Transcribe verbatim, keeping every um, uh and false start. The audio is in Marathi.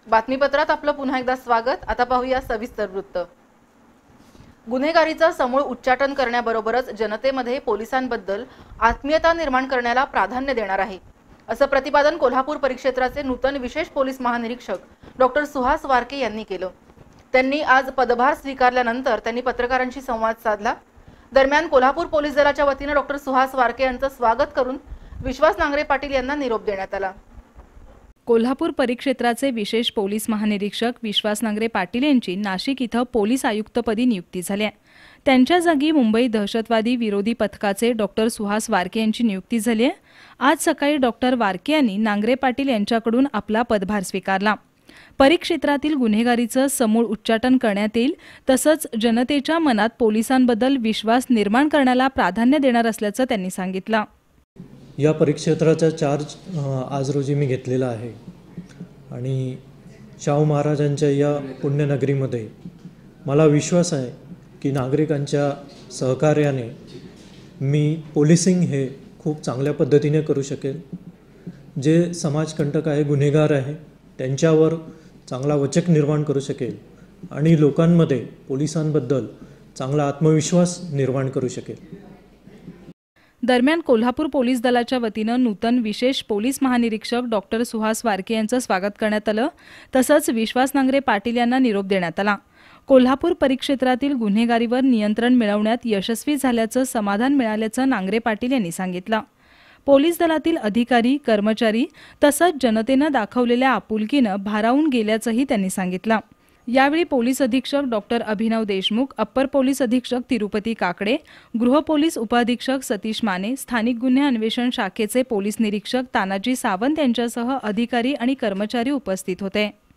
बातमीपत्रात आपलं पुन्हा एकदा स्वागत। आता पाहूया सविस्तर वृत्त। गुन्हेगारीचं समूळ उच्चाटन करण्याबरोबरच जनतेमध्ये पोलिसांबद्दल आत्मीयता निर्माण करण्याला प्राधान्य देणार आहे, असं प्रतिपादन कोल्हापूर परिक्षेत्राचे नूतन विशेष पोलीस महानिरीक्षक डॉक्टर सुहास वारके यांनी केलं। त्यांनी आज पदभार स्वीकारल्यानंतर त्यांनी पत्रकारांशी संवाद साधला। दरम्यान कोल्हापूर पोलीस दलाच्या वतीने डॉक्टर सुहास वारके यांचं स्वागत करून विश्वास नांगरे पाटील यांना निरोप देण्यात आला। कोल्हापूर परिक्षेत्राचे विशेष पोलीस महानिरीक्षक विश्वास नांगरे पाटील यांची नाशिक इथं पोलीस आयुक्तपदी नियुक्ती झाली आहे। त्यांच्या जागी मुंबई दहशतवादी विरोधी पथकाचे डॉक्टर सुहास वारके यांची नियुक्ती झाली आहे। आज सकाळी डॉक्टर वारके यांनी नांगरे पाटील यांच्याकडून आपला पदभार स्वीकारला। परिक्षेत्रातील गुन्हेगारीचं समूळ उच्चाटन करण्यात येईल, तसंच जनतेच्या मनात पोलिसांबद्दल विश्वास निर्माण करण्याला प्राधान्य देणार असल्याचं त्यांनी सांगितलं। या परिक्षेत्राचा चार्ज आज रोजी मी घेतलेला आहे आणि शाहू महाराजांच्या या पुण्यनगरीमध्ये मला विश्वास आहे की नागरिकांच्या सहकार्याने मी पोलिसिंग हे खूप चांगल्या पद्धतीने करू शकेल। जे समाजकंटक आहे, गुन्हेगार आहे, त्यांच्यावर चांगला वचक निर्माण करू शकेल आणि लोकांमध्ये पोलिसांबद्दल चांगला आत्मविश्वास निर्माण करू शकेल। दरम्यान कोल्हापूर पोलीस दलाच्या वतीनं नूतन विशेष पोलीस महानिरीक्षक डॉक्टर सुहास वारके यांचं स्वागत करण्यात आलं, तसंच विश्वास नांगरे पाटील यांना निरोप देण्यात आला। कोल्हापूर परिक्षेत्रातील गुन्हेगारीवर नियंत्रण मिळवण्यात यशस्वी झाल्याचं समाधान मिळाल्याचं नांगरे पाटील यांनी सांगितलं। पोलीस दलातील अधिकारी, कर्मचारी तसंच जनतेनं दाखवलेल्या आपुलकीनं भारावून गेल्याचंही त्यांनी सांगितलं। यावेळी पोलीस अधीक्षक doctor Abhinav Deshmukh, upper police अधीक्षक तिरुपती काकडे, गृह पोलीस उपअधीक्षक सतीश माने, स्थानिक गुन्हे अन्वेषण शाखेचे पोलीस निरीक्षक तानाजी सावंत यांच्यासह अधिकारी आणि कर्मचारी उपस्थित होते।